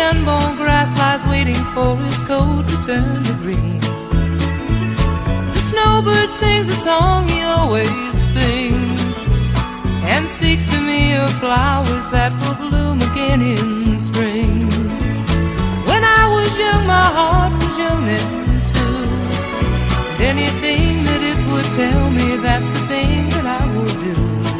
unborn grass lies waiting for its coat to turn to green. The snowbird sings a song he always sings, and speaks to me of flowers that will bloom again in spring. When I was young, my heart was young then too, and anything that it would tell me, that's the thing that I would do.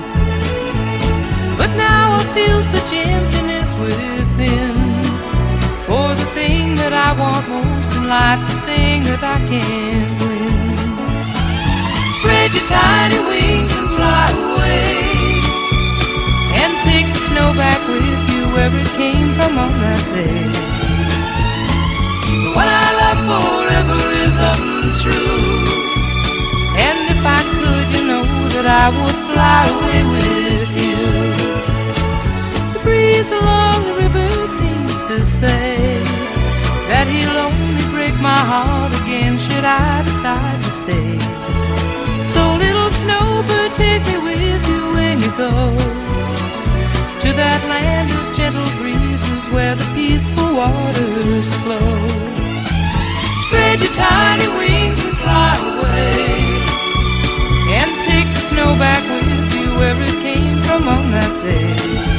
But now I feel such emptiness within, for the thing that I want most in life's the thing that I can't win. Spread your tiny wings and fly away, and take the snow back with you where it came from on that day. What I love forever is untrue, and if I could, you know that I would fly away with you. The breeze along the river seems to say that he'll only break my heart again should I decide to stay. So little snowbird, take me with you when you go to that land of gentle breezes where the peaceful waters flow. Spread your tiny wings and fly away, and take the snow back with you where it came from on that day.